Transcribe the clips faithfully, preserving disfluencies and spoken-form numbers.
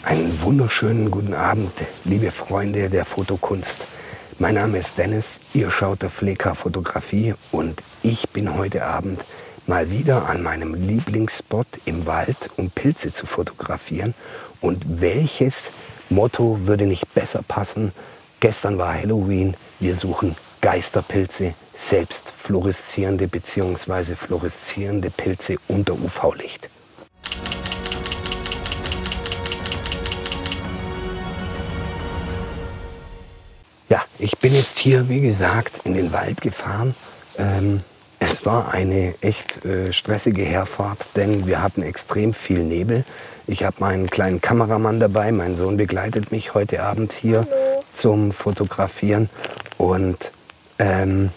Einen wunderschönen guten Abend, liebe Freunde der Fotokunst. Mein Name ist Dennis, ihr schaut auf Fleka Fotografie und ich bin heute Abend mal wieder an meinem Lieblingsspot im Wald, um Pilze zu fotografieren. Und welches Motto würde nicht besser passen? Gestern war Halloween, wir suchen Geisterpilze, selbst fluoreszierende bzw. fluoreszierende Pilze unter U V-Licht. Ja, ich bin jetzt hier, wie gesagt, in den Wald gefahren. Ähm, es war eine echt äh, stressige Herfahrt, denn wir hatten extrem viel Nebel. Ich habe meinen kleinen Kameramann dabei. Mein Sohn begleitet mich heute Abend hier Hallo. Zum Fotografieren. Und ähm,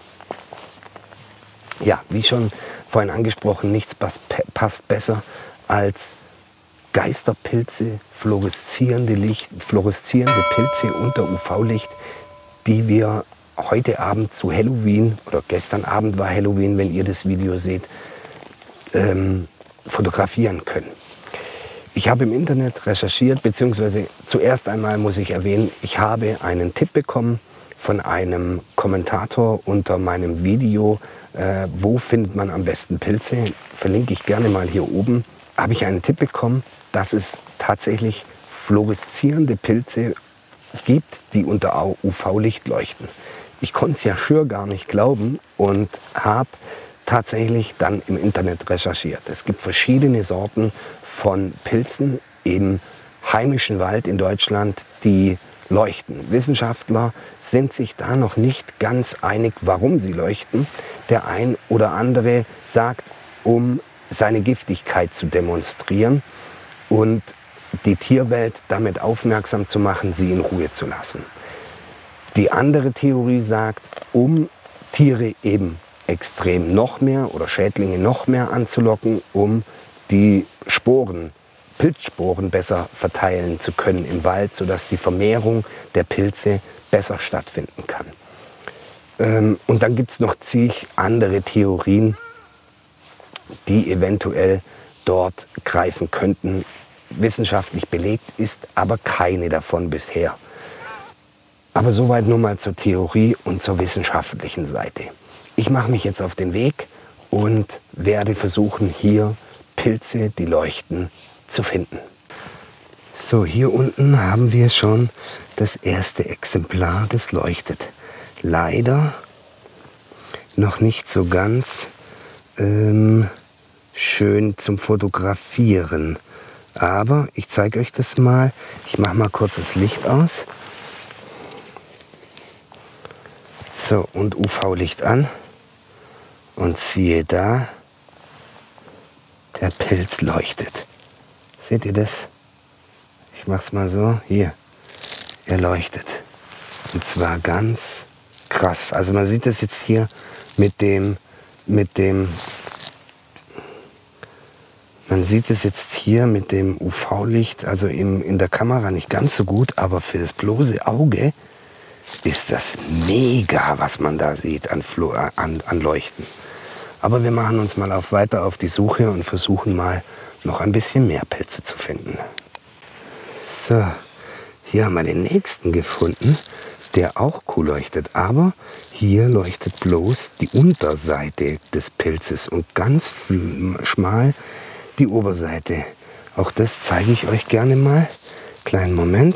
ja, wie schon vorhin angesprochen, nichts passt besser als Geisterpilze, fluoreszierende, Licht, fluoreszierende Pilze unter U V-Licht, die wir heute Abend zu Halloween, oder gestern Abend war Halloween, wenn ihr das Video seht, ähm, fotografieren können. Ich habe im Internet recherchiert, beziehungsweise zuerst einmal muss ich erwähnen, ich habe einen Tipp bekommen von einem Kommentator unter meinem Video, äh, wo findet man am besten Pilze, verlinke ich gerne mal hier oben, habe ich einen Tipp bekommen, dass es tatsächlich fluoreszierende Pilze gibt, die unter U V-Licht leuchten. Ich konnte es ja schier gar nicht glauben und habe tatsächlich dann im Internet recherchiert. Es gibt verschiedene Sorten von Pilzen im heimischen Wald in Deutschland, die leuchten. Wissenschaftler sind sich da noch nicht ganz einig, warum sie leuchten. Der ein oder andere sagt, um seine Giftigkeit zu demonstrieren und die Tierwelt damit aufmerksam zu machen, sie in Ruhe zu lassen. Die andere Theorie sagt, um Tiere eben extrem noch mehr oder Schädlinge noch mehr anzulocken, um die Sporen, Pilzsporen besser verteilen zu können im Wald, sodass die Vermehrung der Pilze besser stattfinden kann. Ähm, und dann gibt es noch zig andere Theorien, die eventuell dort greifen könnten. Wissenschaftlich belegt ist aber keine davon bisher. Aber soweit nur mal zur Theorie und zur wissenschaftlichen Seite. Ich mache mich jetzt auf den Weg und werde versuchen, hier Pilze, die leuchten, zu finden. So, hier unten haben wir schon das erste Exemplar, das leuchtet. Leider noch nicht so ganz ähm, schön zum Fotografieren. Aber ich zeige euch das mal. Ich mache mal kurz das Licht aus. So, und U V-Licht an. Und siehe da, der Pilz leuchtet. Seht ihr das? Ich mache es mal so. Hier, er leuchtet. Und zwar ganz krass. Also man sieht das jetzt hier mit dem, mit dem Man sieht es jetzt hier mit dem U V-Licht, also im, in der Kamera nicht ganz so gut, aber für das bloße Auge ist das mega, was man da sieht an, Flo, an, an Leuchten. Aber wir machen uns mal auf, weiter auf die Suche und versuchen mal noch ein bisschen mehr Pilze zu finden. So, hier haben wir den nächsten gefunden, der auch cool leuchtet, aber hier leuchtet bloß die Unterseite des Pilzes und ganz schmal die Oberseite. Auch das zeige ich euch gerne mal. Kleinen Moment.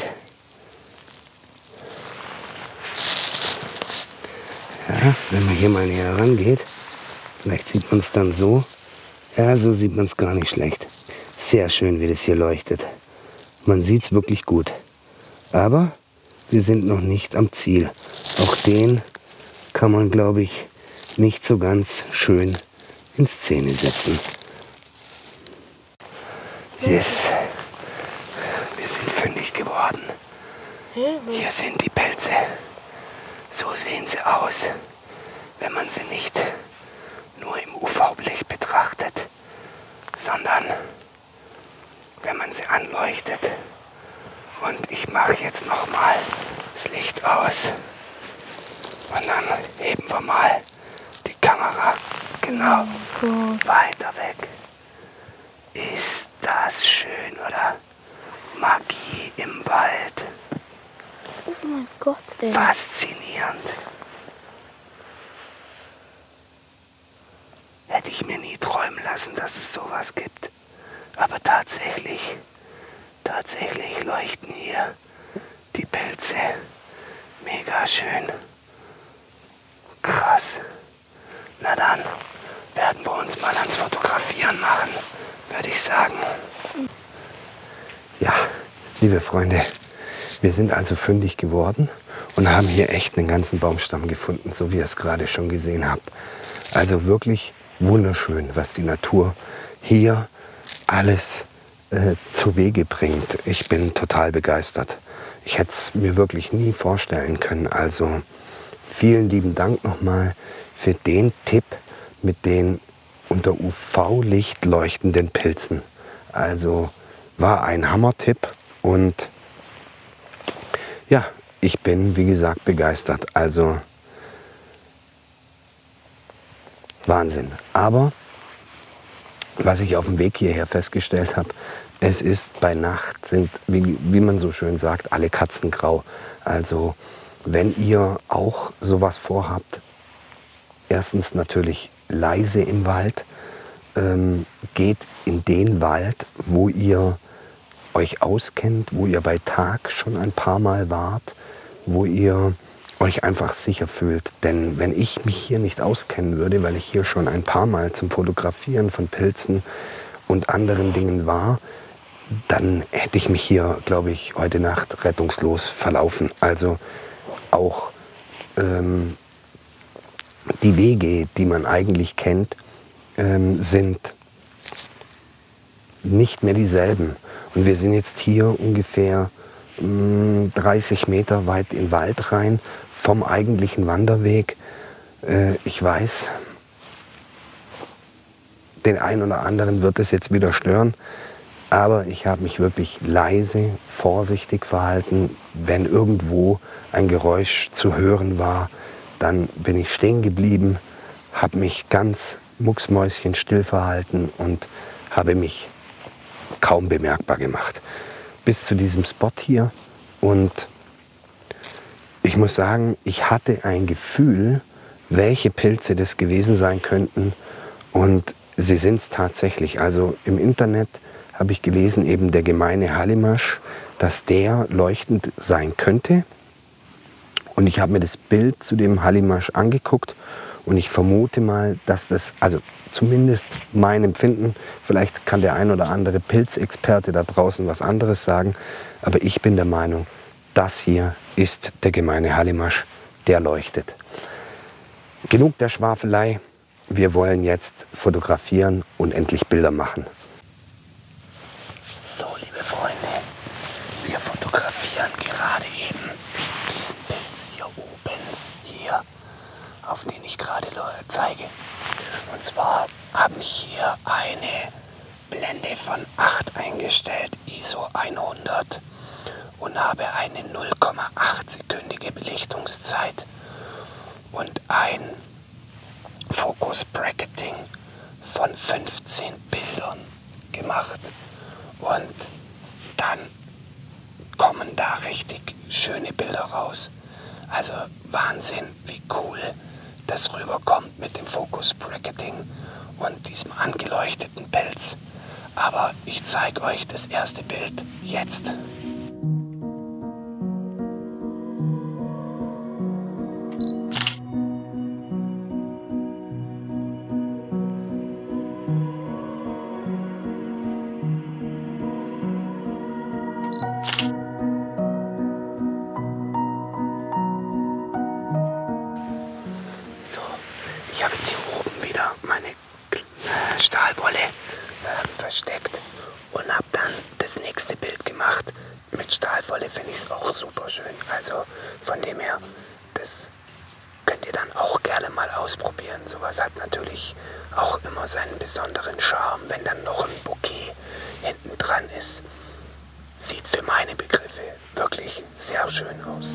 Ja, wenn man hier mal näher rangeht, vielleicht sieht man es dann so. Ja, so sieht man es gar nicht schlecht. Sehr schön, wie das hier leuchtet. Man sieht es wirklich gut. Aber wir sind noch nicht am Ziel. Auch den kann man, glaube ich, nicht so ganz schön in Szene setzen. Yes, wir sind fündig geworden. Hier sind die Pilze. So sehen sie aus, wenn man sie nicht nur im U V-Licht betrachtet, sondern wenn man sie anleuchtet. Und ich mache jetzt noch mal das Licht aus. Und dann heben wir mal die Kamera genau weiter weg. Ist das schön, oder? Magie im Wald. Oh mein Gott, ey. Faszinierend. Hätte ich mir nie träumen lassen, dass es sowas gibt. Aber tatsächlich, tatsächlich leuchten hier die Pilze. Mega schön. Krass. Na dann werden wir uns mal ans Fotografieren machen, würde ich sagen. Ja, liebe Freunde, wir sind also fündig geworden und haben hier echt einen ganzen Baumstamm gefunden, so wie ihr es gerade schon gesehen habt. Also wirklich wunderschön, was die Natur hier alles äh, zu Wege bringt. Ich bin total begeistert. Ich hätte es mir wirklich nie vorstellen können. Also vielen lieben Dank nochmal für den Tipp mit den unter U V-Licht leuchtenden Pilzen. Also war ein Hammer-Tipp und ja, ich bin wie gesagt begeistert. Also Wahnsinn. Aber was ich auf dem Weg hierher festgestellt habe, es ist bei Nacht, sind, wie, wie man so schön sagt, alle Katzen grau. Also wenn ihr auch sowas vorhabt, erstens natürlich leise im Wald, ähm, geht in den Wald, wo ihr euch auskennt, wo ihr bei Tag schon ein paar Mal wart, wo ihr euch einfach sicher fühlt. Denn wenn ich mich hier nicht auskennen würde, weil ich hier schon ein paar Mal zum Fotografieren von Pilzen und anderen Dingen war, dann hätte ich mich hier, glaube ich, heute Nacht rettungslos verlaufen. Also auch ähm, die Wege, die man eigentlich kennt, ähm, sind nicht mehr dieselben. Und wir sind jetzt hier ungefähr mh, dreißig Meter weit in den Wald rein vom eigentlichen Wanderweg. Äh, ich weiß, den einen oder anderen wird es jetzt wieder stören, aber ich habe mich wirklich leise, vorsichtig verhalten. Wenn irgendwo ein Geräusch zu hören war, dann bin ich stehen geblieben, habe mich ganz mucksmäuschenstill verhalten und habe mich kaum bemerkbar gemacht. Bis zu diesem Spot hier. Und ich muss sagen, ich hatte ein Gefühl, welche Pilze das gewesen sein könnten. Und sie sind es tatsächlich. Also im Internet habe ich gelesen, eben der gemeine Hallimasch, dass der leuchtend sein könnte. Und ich habe mir das Bild zu dem Hallimasch angeguckt und ich vermute mal, dass das, also zumindest mein Empfinden, vielleicht kann der ein oder andere Pilzexperte da draußen was anderes sagen, aber ich bin der Meinung, das hier ist der gemeine Hallimasch, der leuchtet. Genug der Schwafelei, wir wollen jetzt fotografieren und endlich Bilder machen. So, liebe Freunde, wir fotografieren gerade eben diesen Pilz hier oben, hier, auf den ich gerade zeige. Und zwar habe ich hier eine Blende von acht eingestellt, I S O hundert, und habe eine null Komma acht sekündige Belichtungszeit und ein Focus Bracketing von fünfzehn Bildern gemacht. Und dann kommen da richtig schöne Bilder raus. Also Wahnsinn, wie cool das rüberkommt mit dem Focus Bracketing und diesem angeleuchteten Pelz. Aber ich zeige euch das erste Bild jetzt. Ich habe jetzt hier oben wieder meine äh, Stahlwolle äh, versteckt und habe dann das nächste Bild gemacht. Mit Stahlwolle finde ich es auch super schön. Also von dem her, das könnt ihr dann auch gerne mal ausprobieren. Sowas hat natürlich auch immer seinen besonderen Charme, wenn dann noch ein Bouquet hinten dran ist. Sieht für meine Begriffe wirklich sehr schön aus.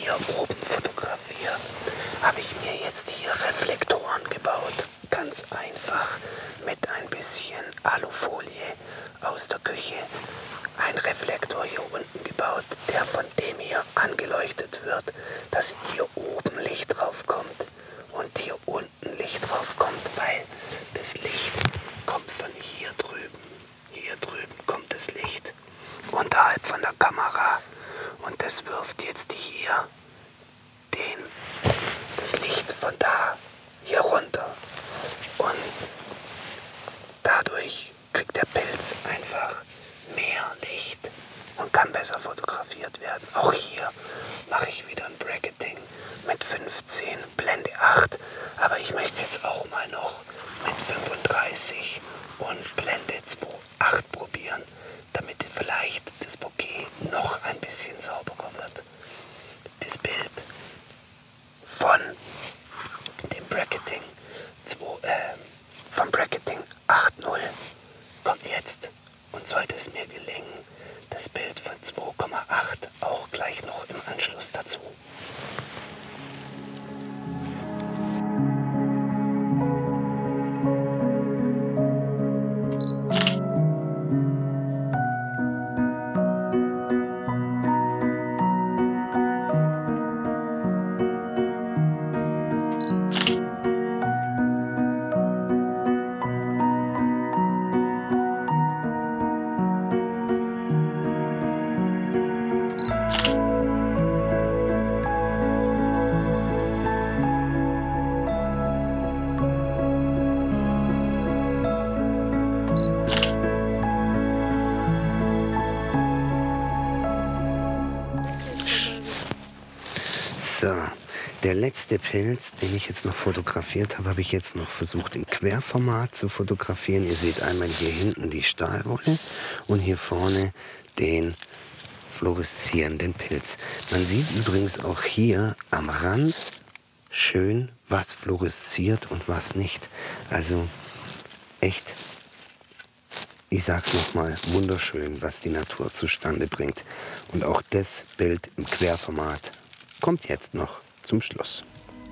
hier oben fotografiere, habe ich mir jetzt hier Reflektoren gebaut. Ganz einfach mit ein bisschen Alufolie aus der Küche. Ein Reflektor hier unten gebaut, der von dem hier angeleuchtet wird, dass hier oben Licht drauf kommt und hier unten Licht drauf kommt, weil das Licht kommt von hier drüben. Hier drüben kommt das Licht unterhalb von der Kamera und das wirft jetzt hier den, das Licht von da hier runter und dadurch kriegt der Pilz einfach mehr Licht und kann besser fotografiert werden. Auch hier mache ich wieder ein Bracketing mit fünfzehn, Blende acht, aber ich möchte es jetzt auch mal noch mit fünfunddreißig und Blende zwei Komma acht probieren, damit vielleicht das Bokeh noch ein bisschen sauberer wird. Das Bild von dem Bracketing zwei, äh, vom Bracketing acht Punkt null kommt jetzt und sollte es mir gelingen, das Bild von zwei Komma acht auch gleich noch im Anschluss dazu. So, der letzte Pilz, den ich jetzt noch fotografiert habe, habe ich jetzt noch versucht im Querformat zu fotografieren. Ihr seht einmal hier hinten die Stahlwolle und hier vorne den fluoreszierenden Pilz. Man sieht übrigens auch hier am Rand schön, was fluoresziert und was nicht. Also echt, ich sag's nochmal, wunderschön, was die Natur zustande bringt. Und auch das Bild im Querformat kommt jetzt noch zum Schluss.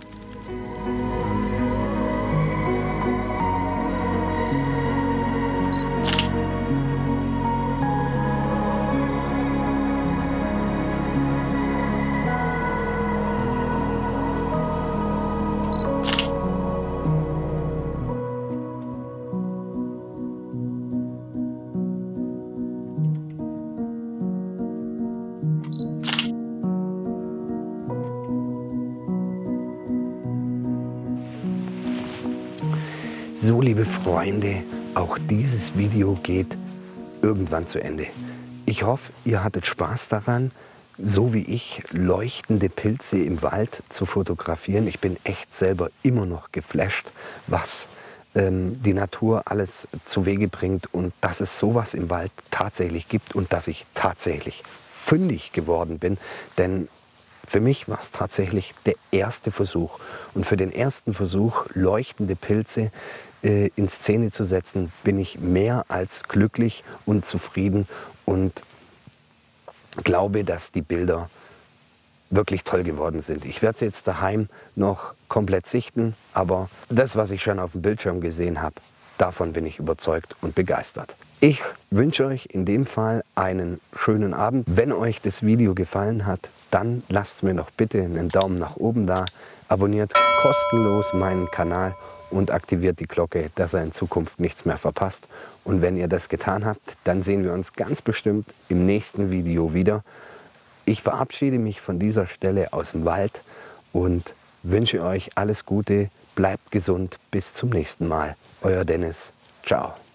So, liebe Freunde, auch dieses Video geht irgendwann zu Ende. Ich hoffe, ihr hattet Spaß daran, so wie ich, leuchtende Pilze im Wald zu fotografieren. Ich bin echt selber immer noch geflasht, was ähm, die Natur alles zu Wege bringt und dass es sowas im Wald tatsächlich gibt und dass ich tatsächlich fündig geworden bin. Denn für mich war es tatsächlich der erste Versuch. Und für den ersten Versuch, leuchtende Pilze äh, in Szene zu setzen, bin ich mehr als glücklich und zufrieden und glaube, dass die Bilder wirklich toll geworden sind. Ich werde sie jetzt daheim noch komplett sichten, aber das, was ich schon auf dem Bildschirm gesehen habe, davon bin ich überzeugt und begeistert. Ich wünsche euch in dem Fall einen schönen Abend. Wenn euch das Video gefallen hat, dann lasst mir doch bitte einen Daumen nach oben da, abonniert kostenlos meinen Kanal und aktiviert die Glocke, dass ihr in Zukunft nichts mehr verpasst. Und wenn ihr das getan habt, dann sehen wir uns ganz bestimmt im nächsten Video wieder. Ich verabschiede mich von dieser Stelle aus dem Wald und wünsche euch alles Gute, bleibt gesund, bis zum nächsten Mal. Euer Dennis, ciao.